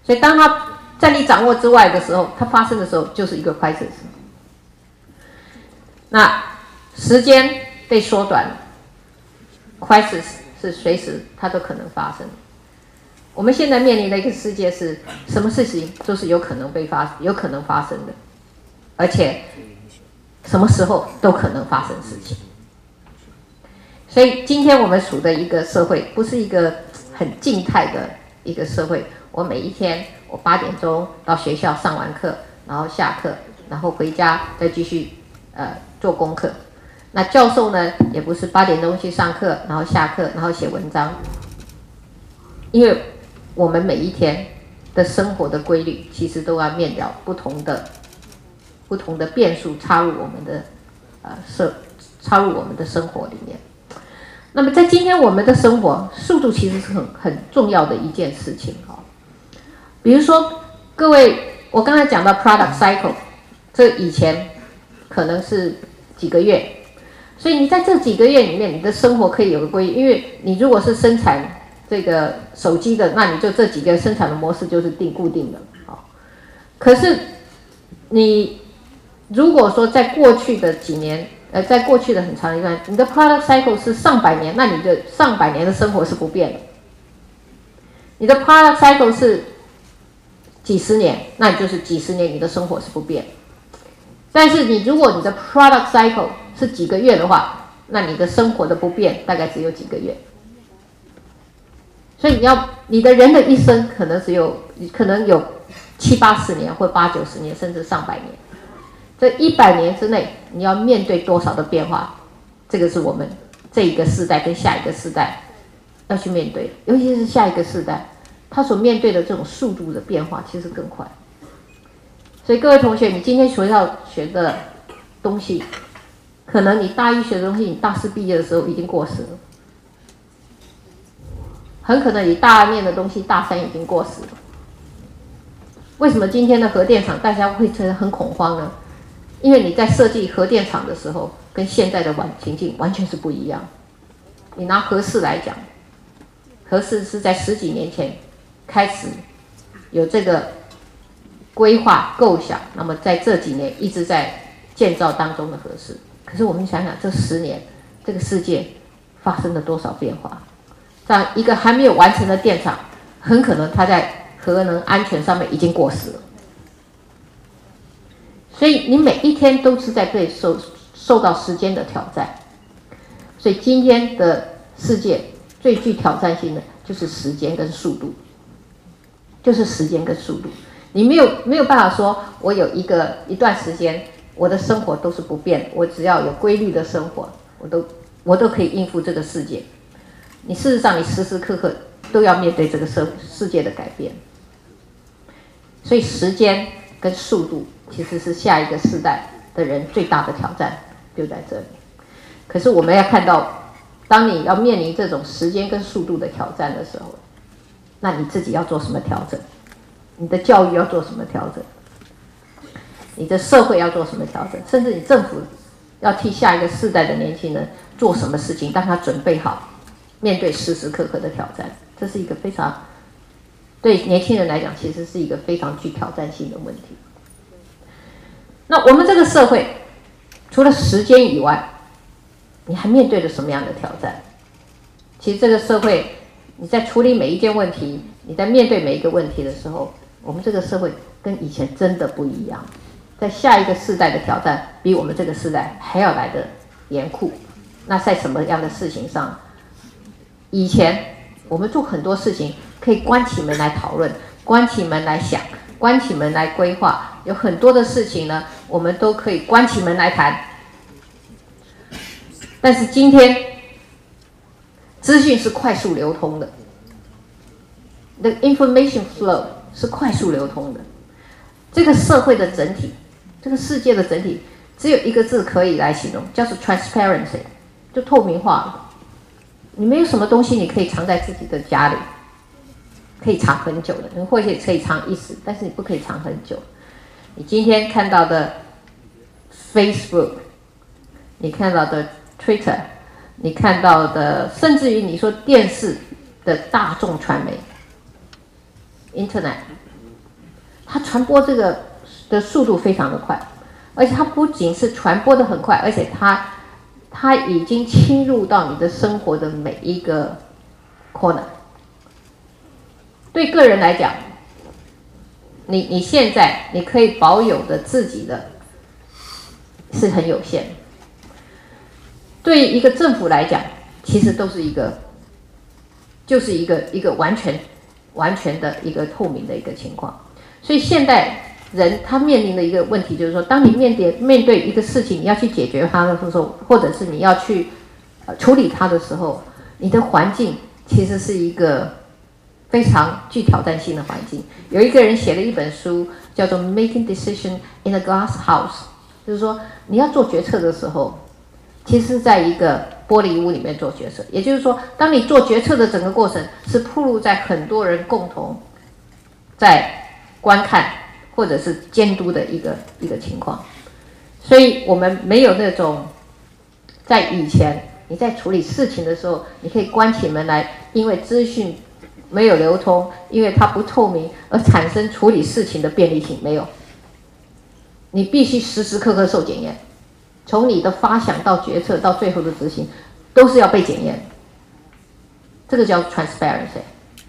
所以当它在你掌握之外的时候，它发生的时候就是一个 crisis。那时间被缩短了 ，crisis 是随时它都可能发生。我们现在面临的一个世界是什么事情都是有可能发生的，而且什么时候都可能发生事情。所以今天我们处的一个社会不是一个很静态的一个社会。我每一天我8点钟到学校上完课，然后下课，然后回家再继续做功课。那教授呢也不是8点钟去上课，然后下课，然后写文章。因为我们每一天的生活的规律，其实都要面对不同的变数插入我们的生活里面。那么在今天我们的生活，速度其实是很重要的一件事情哈。比如说，各位，我刚才讲到 product cycle， 这以前可能是几个月，所以你在这几个月里面，你的生活可以有个规律。因为你如果是生产这个手机的，那你就这几个生产的模式就是固定的。好，可是你如果说在过去的几年，在过去的很长一段，你的 product cycle 是上百年，那你的上百年的生活是不变的。你的 product cycle 是几十年，那你就是几十年你的生活是不变。但是如果你的 product cycle 是几个月的话，那你的生活的不变大概只有几个月。所以你的人的一生可能有70、80年或80、90年，甚至上百年。这100年之内，你要面对多少的变化？这个是我们这一个世代跟下一个世代要去面对的，尤其是下一个世代，他所面对的这种速度的变化其实更快。所以各位同学，你今天学校学的东西，可能你大一学的东西，你大4毕业的时候已经过时了。很可能你大2念的东西，大3已经过时了。为什么今天的核电厂大家会觉得很恐慌呢？因为你在设计核电厂的时候，跟现在的情境完全是不一样。你拿核四来讲，核四是在10几年前开始有这个规划构想，那么在这几年一直在建造当中的核四。可是我们想想，这10年这个世界发生了多少变化？这样一个还没有完成的电厂，很可能它在核能安全上面已经过时了。所以你每一天都是在受到时间的挑战。所以今天的世界最具挑战性的就是时间跟速度，就是时间跟速度。你没有办法说，我有一段时间，我的生活都是不变，我只要有规律的生活，我都可以应付这个世界。你事实上，你时时刻刻都要面对这个世界的改变。所以时间跟速度其实是下一个世代的人最大的挑战，就在这里。可是我们要看到，当你要面临这种时间跟速度的挑战的时候，那你自己要做什么调整？你的教育要做什么调整？你的社会要做什么调整？甚至你政府要替下一个世代的年轻人做什么事情，让他准备好面对时时刻刻的挑战。这是一个非常对年轻人来讲，其实是一个非常具挑战性的问题。那我们这个社会除了时间以外，你还面对了什么样的挑战？其实这个社会，你在处理每一件问题，你在面对每一个问题的时候，我们这个社会跟以前真的不一样。在下一个世代的挑战，比我们这个世代还要来的严酷。那在什么样的事情上？以前我们做很多事情可以关起门来讨论，关起门来想，关起门来规划，有很多的事情呢，我们都可以关起门来谈。但是今天，资讯是快速流通的 ，the information flow 是快速流通的。这个社会的整体，这个世界的整体，只有一个字可以来形容，叫做 transparency， 就透明化了。你没有什么东西你可以藏在自己的家里，可以藏很久的，或者可以藏一时，但是你不可以藏很久。你今天看到的 Facebook， 你看到的 Twitter， 你看到的，甚至于你说电视的大众传媒 Internet， 它传播这个的速度非常的快，而且它不仅是传播的很快，而且它已经侵入到你的生活的每一个 corner。对个人来讲，你现在你可以保有的自己的是很有限的。对一个政府来讲，其实都是就是一个完全的一个透明的一个情况。所以现代人他面临的一个问题就是说，当你面对一个事情，你要去解决它的时候，或者是你要去处理它的时候，你的环境其实是一个非常具挑战性的环境。有一个人写了一本书，叫做《Making Decision in a Glass House》，就是说你要做决策的时候，其实是在一个玻璃屋里面做决策。也就是说，当你做决策的整个过程是暴露在很多人共同在观看或者是监督的一个情况。所以我们没有那种在以前你在处理事情的时候，你可以关起门来，因为资讯没有流通，因为它不透明而产生处理事情的便利性。没有，你必须时时刻刻受检验，从你的发想到决策到最后的执行，都是要被检验。这个叫 transparency。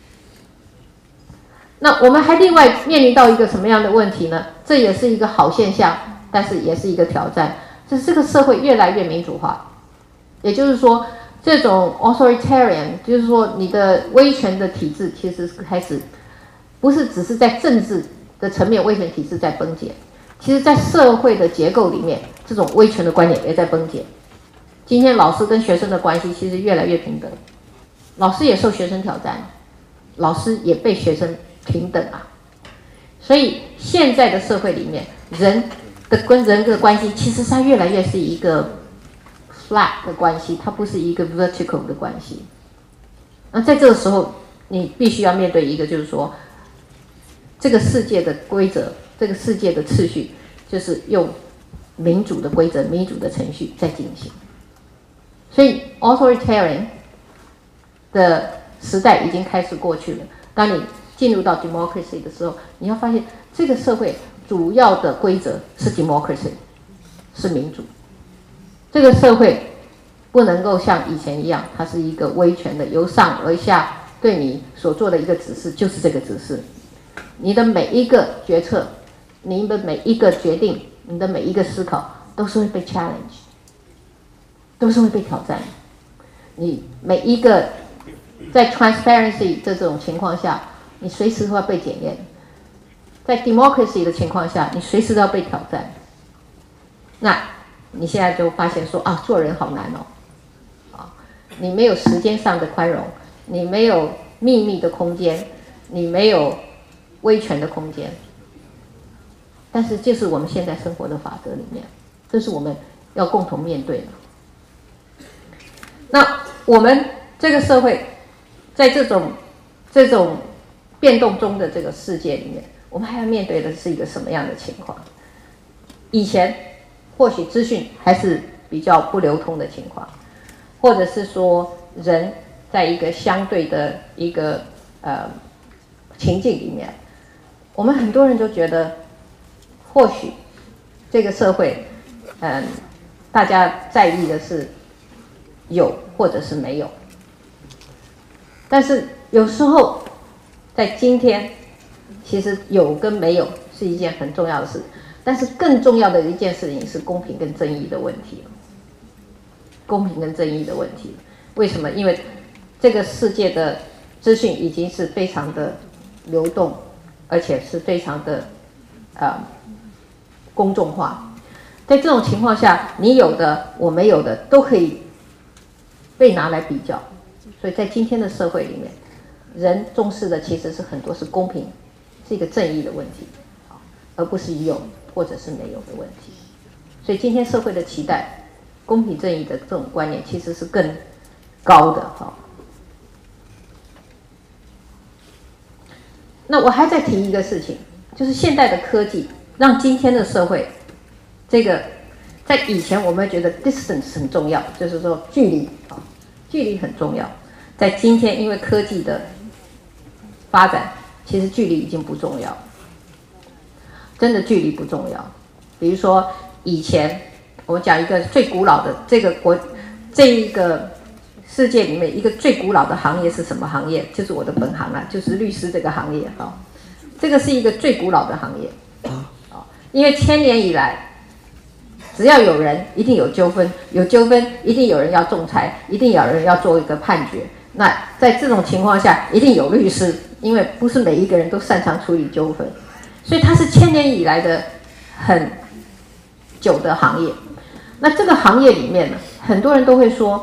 那我们还另外面临到一个什么样的问题呢？这也是一个好现象，但是也是一个挑战，就是这个社会越来越民主化。也就是说，这种 authoritarian， 就是说你的威权的体制其实是开始不是只是在政治的层面威权体制在崩解，其实在社会的结构里面，这种威权的观念也在崩解。今天老师跟学生的关系其实越来越平等，老师也受学生挑战，老师也被学生平等啊。所以现在的社会里面，人的跟人的关系其实它越来越是一个 flat 的关系，它不是一个 vertical 的关系。那在这个时候，你必须要面对一个，就是说，这个世界的规则，这个世界的次序，就是用民主的规则、民主的程序在进行。所以 authoritarian 的时代已经开始过去了。当你进入到 democracy 的时候，你要发现这个社会主要的规则是 democracy， 是民主。这个社会不能够像以前一样，它是一个威权的，由上而下对你所做的一个指示就是这个指示。你的每一个决策，你的每一个决定，你的每一个思考，都是会被 challenge， 都是会被挑战。你每一个在 transparency 这种情况下，你随时都要被检验；在 democracy 的情况下，你随时都要被挑战。那你现在就发现说啊，做人好难哦，啊，你没有时间上的宽容，你没有秘密的空间，你没有威权的空间。但是这是我们现在生活的法则里面，这是我们要共同面对的。那我们这个社会在这种变动中的这个世界里面，我们还要面对的是一个什么样的情况？以前或许资讯还是比较不流通的情况，或者是说人在一个相对的一个情境里面，我们很多人都觉得，或许这个社会，大家在意的是有或者是没有。但是有时候在今天，其实有跟没有是一件很重要的事，但是更重要的一件事情是公平跟正义的问题。公平跟正义的问题，为什么？因为这个世界的资讯已经是非常的流动，而且是非常的公众化。在这种情况下，你有的我没有的都可以被拿来比较。所以在今天的社会里面，人重视的其实是很多是公平，是一个正义的问题，而不是有或者是没有的问题。所以今天社会的期待，公平正义的这种观念其实是更高的。那我还再提一个事情，就是现代的科技让今天的社会，这个在以前我们觉得 distance 很重要，就是说距离很重要。在今天，因为科技的发展，其实距离已经不重要。 真的距离不重要。比如说以前我讲一个最古老的这一个世界里面一个最古老的行业是什么行业？就是我的本行啦，就是律师这个行业哈。这个是一个最古老的行业，因为千年以来，只要有人，一定有纠纷，有纠纷一定有人要仲裁，一定有人要做一个判决。那在这种情况下，一定有律师，因为不是每一个人都擅长处理纠纷，所以它是千年以来的很久的行业。那这个行业里面呢，很多人都会说，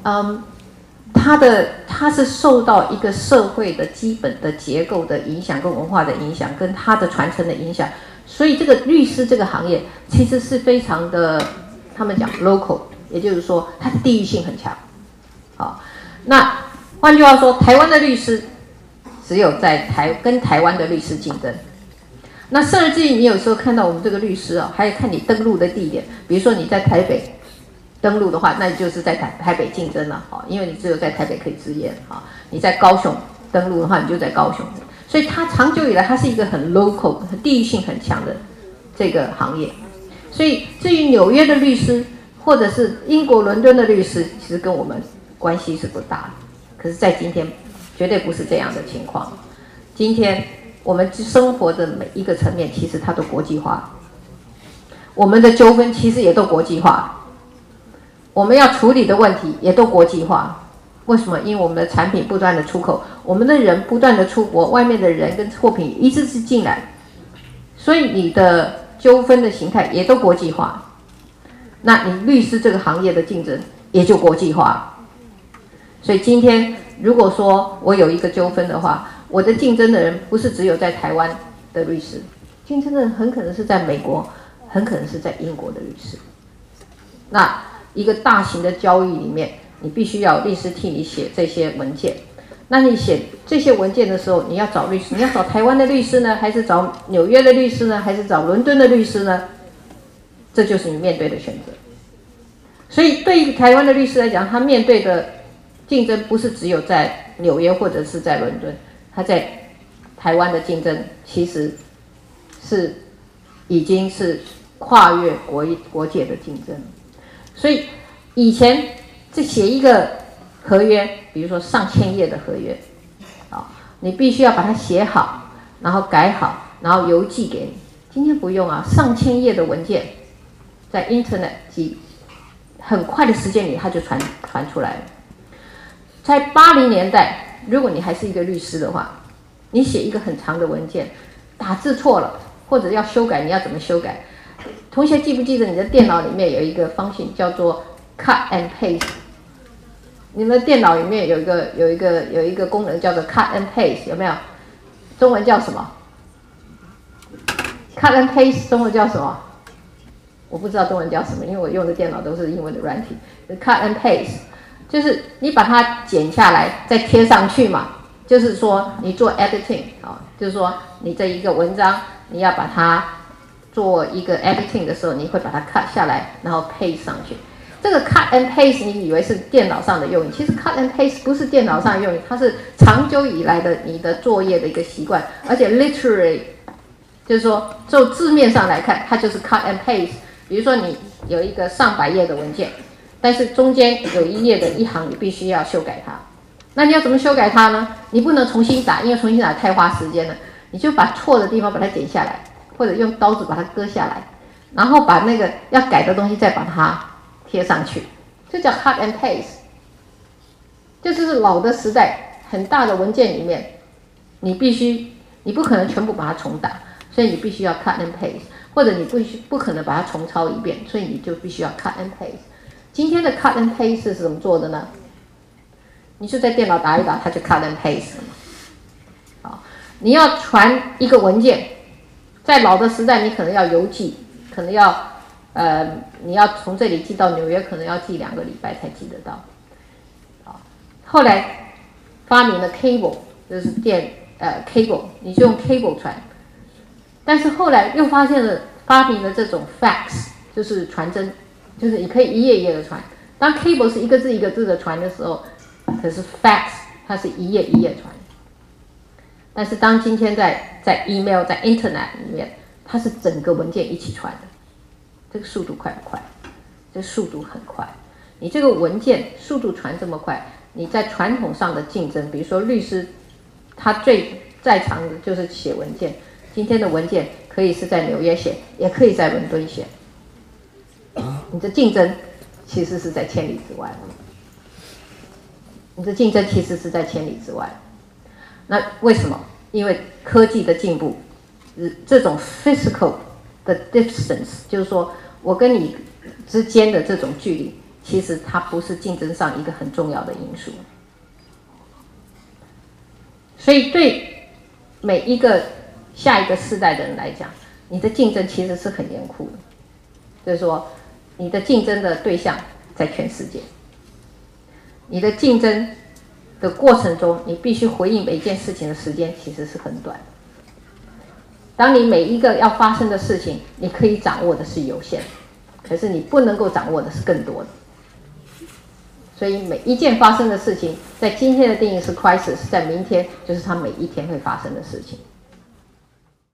它是受到一个社会的基本的结构的影响，跟文化的影响，跟它的传承的影响，所以这个律师这个行业其实是非常的，他们讲 local， 也就是说它的地域性很强。好，那换句话说，台湾的律师只有在跟台湾的律师竞争。那甚至于你有时候看到我们这个律师还要看你登录的地点，比如说你在台北登录的话，那你就是在台北竞争了，因为你只有在台北可以执业，你在高雄登录的话，你就在高雄。所以它长久以来，它是一个很 local、很地域性很强的这个行业。所以至于纽约的律师，或者是英国伦敦的律师，其实跟我们关系是不大的。可是，在今天，绝对不是这样的情况。今天我们生活的每一个层面，其实它都国际化。我们的纠纷其实也都国际化。我们要处理的问题也都国际化，为什么？因为我们的产品不断的出口，我们的人不断的出国，外面的人跟货品一直是进来，所以你的纠纷的形态也都国际化，那你律师这个行业的竞争也就国际化。所以今天如果说我有一个纠纷的话，我的竞争的人不是只有在台湾的律师，竞争的人很可能是在美国，很可能是在英国的律师。那一个大型的交易里面，你必须要有律师替你写这些文件。那你写这些文件的时候，你要找律师，你要找台湾的律师呢，还是找纽约的律师呢，还是找伦敦的律师呢？这就是你面对的选择。所以对于台湾的律师来讲，他面对的竞争不是只有在纽约或者是在伦敦，他在台湾的竞争其实是已经是跨越国界的竞争。所以以前这写一个合约，比如说上千页的合约，你必须要把它写好，然后改好，然后邮寄给你。今天不用啊，上千页的文件在 Internet 很快的时间里它就传出来了。在80年代，如果你还是一个律师的话，你写一个很长的文件，打字错了或者要修改，你要怎么修改？同学记不记得你的电脑里面有一个方式叫做 cut and paste？ 你们的电脑里面有一个功能叫做 cut and paste， 有没有？中文叫什么 ？cut and paste 中文叫什么？我不知道中文叫什么，因为我用的电脑都是英文的软体。cut and paste 就是你把它剪下来再贴上去嘛，就是说你做 editing 就是说你这一个文章你要把它做一个 editing 的时候，你会把它 cut 下来，然后 paste 上去。这个 cut and paste 你以为是电脑上的用语，其实 cut and paste 不是电脑上的用语，它是长久以来的你的作业的一个习惯，而且 literally 就是说就字面上来看，它就是 cut and paste。比如说你有一个上百页的文件，但是中间有一页的一行你必须要修改它，那你要怎么修改它呢？你不能重新打，因为重新打太花时间了，你就把错的地方把它剪下来，或者用刀子把它割下来，然后把那个要改的东西再把它贴上去，这叫 cut and paste。 就是老的时代很大的文件里面，你不可能全部把它重打，所以你必须要 cut and paste， 或者你不可能把它重抄一遍，所以你就必须要 cut and paste。 今天的 cut and paste 是怎么做的呢？你就在电脑打一打，它就 cut and paste 了嘛。好，你要传一个文件，在老的时代你可能要邮寄，可能要你要从这里寄到纽约，可能要寄2个礼拜才寄得到。后来发明了 cable， 就是cable， 你就用 cable 传。但是后来又发明了这种 fax， 就是传真，就是你可以一页一页的传。当 cable 是一个字一个字的传的时候，可是 fax 它是一页一页传。但是当今天在 email 在 internet 里面， 它是整个文件一起传的，这个速度快不快？这个速度很快。你这个文件速度传这么快，你在传统上的竞争，比如说律师，他最在场的就是写文件。今天的文件可以是在纽约写，也可以在伦敦写。你的竞争其实是在千里之外的。你的竞争其实是在千里之外。那为什么？因为科技的进步，这种 physical 的 distance， 就是说我跟你之间的这种距离，其实它不是竞争上一个很重要的因素。所以对每一个下一个世代的人来讲，你的竞争其实是很严酷的，就是说你的竞争的对象在全世界，你的竞争的过程中，你必须回应每一件事情的时间其实是很短的。当你每一个要发生的事情，你可以掌握的是有限的，可是你不能够掌握的是更多的。所以每一件发生的事情，在今天的定义是 crisis， 在明天就是它每一天会发生的事情。